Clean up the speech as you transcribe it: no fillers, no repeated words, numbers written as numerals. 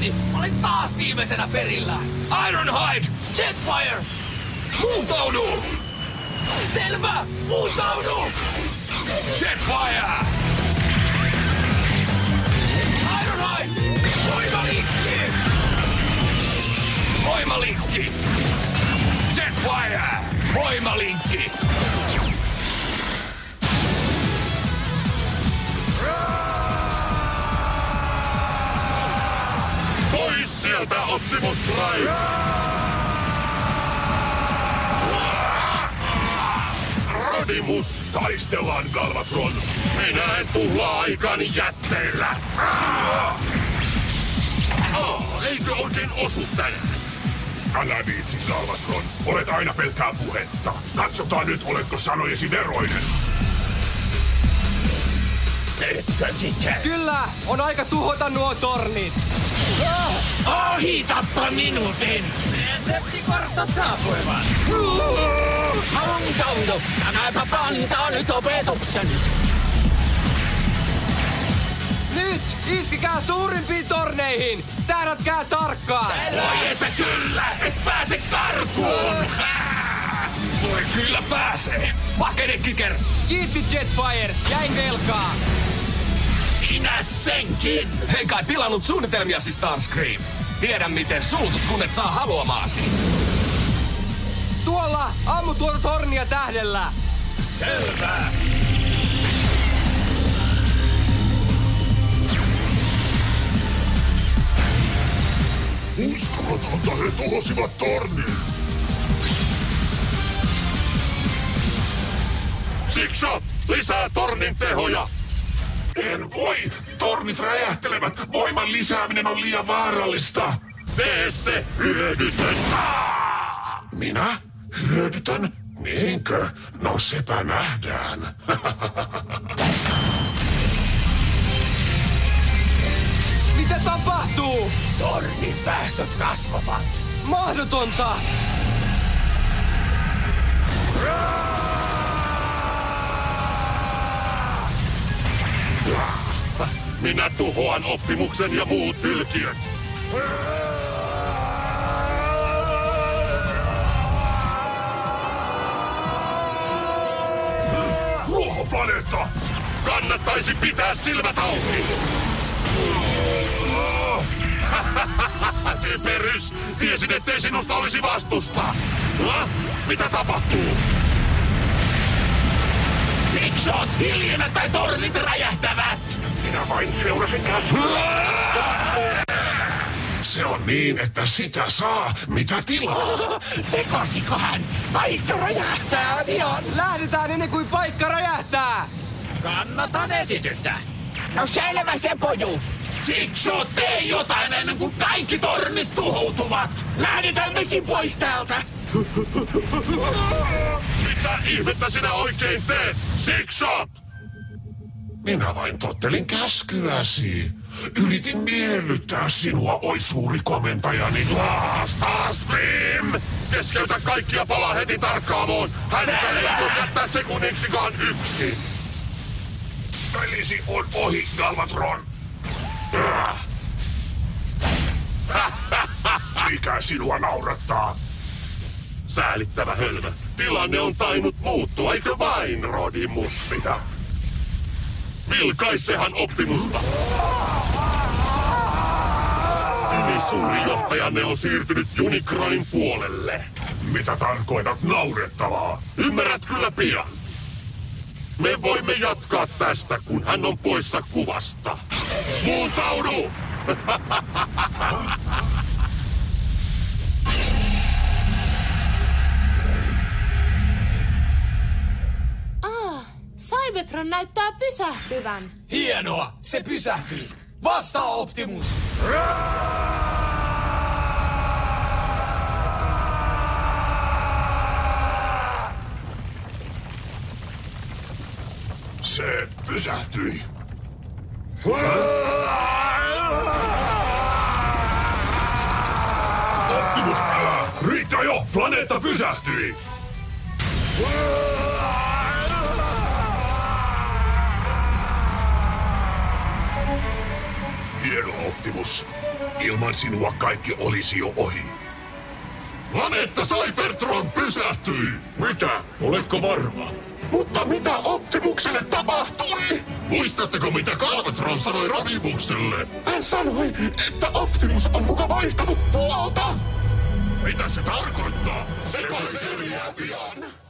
Vitsi, olen taas viimeisenä perillä. Ironhide! Jetfire! Muuntaudu! Selvä! Muuntaudu! Jetfire! Ironhide! Voimalinkki! Voimalinkki! Jetfire! Voimalinkki! Pois sieltä, Optimus Prime! Rodimus! Taistellaan, Galvatron! Minä en tuhlaa aikani jätteillä! Eikö oikein osu tänään? Älä viitsi, Galvatron. Olet aina pelkkää puhetta. Katsotaan nyt, oletko sanojesi veroinen. Etkö tytär? Kyllä, on aika tuhota nuo tornit. Ohitappa minut ensin. Septikorstot saapuivat. Muuntaudu! Tämäpä antaa nyt opetuksen. Nyt! Iskikää suurimpiin torneihin! Tähdätkää tarkkaan! Voi että kyllä! Et pääse karkuun! Voi kyllä pääsee! Pakene, Kicker! Kiitti, Jetfire! Jäin velkaa! Sinä senkin! Hei kai pilannut suunnitelmiasi, Starscream! Tiedän miten suutut, kun et saa haluamaasi! Tuolla! Ammu tuota tornia tähdellä! Selvä! Uskomatonta, he tuhosivat tornin! Sixshot! Lisää tornin tehoja! En voi! Tornit räjähtelevät! Voiman lisääminen on liian vaarallista! Tee se, hyödytön! Minä? Hyödytön? Niinkö? No sepä nähdään. Mitä tapahtuu? Tornin päästöt kasvavat. Mahdotonta! Minä tuhoan Optimuksen ja muut hylkiöt! Ruohoplaneetta! Kannattaisi pitää silmät auki! Typerys! Tiesin, ettei sinusta olisi vastusta! Mitä tapahtuu? Sixshot, hiljennä tai tornit räjähtävät! Minä vain seurasin Se on niin, että sitä saa, mitä tilaa. Sekosiko hän? Paikka räjähtää pian! Lähdetään ennen kuin paikka räjähtää! Kannatan esitystä. No selvä se poju. Sixshot, tee jotain ennen kuin kaikki tornit tuhoutuvat. Lähdetään mekin pois täältä. Mitä ihmettä sinä oikein teet, Sixshot? Minä vain tottelin käskyäsi. Yritin miellyttää sinua, oi suuri komentajani. Starscream! Keskeytä kaikkia palaa heti tarkkaamoon. Häntä ei voi jättää sekunniksikaan yksin. Pelisi on ohi, Galvatron. Mikä sinua naurattaa? Säälittävä hölmö. Tilanne on tainnut muuttua, eikö vain, Rodimus? Mitä? Vilkaissehan Optimusta. Ylisuuri johtajanne on siirtynyt Unicronin puolelle. Mitä tarkoitat naurettavaa? Ymmärrät kyllä pian. Me voimme jatkaa tästä, kun hän on poissa kuvasta. Muuntaudu! Cybertron näyttää pysähtyvän. Hienoa, se pysähtyi. Vastaa, Optimus! Se pysähtyi. Optimus, riittää jo! Planeetta pysähtyi! Hieno, Optimus. Ilman sinua kaikki olisi jo ohi. Planeetta Cybertron pysähtyi! Mitä? Oletko varma? Mutta mitä Optimukselle tapahtui? Muistatteko mitä Galvatron sanoi Rodimukselle? Hän sanoi, että Optimus on muka vaihtanut puolta! Mitä se tarkoittaa? Se kai selviää pian!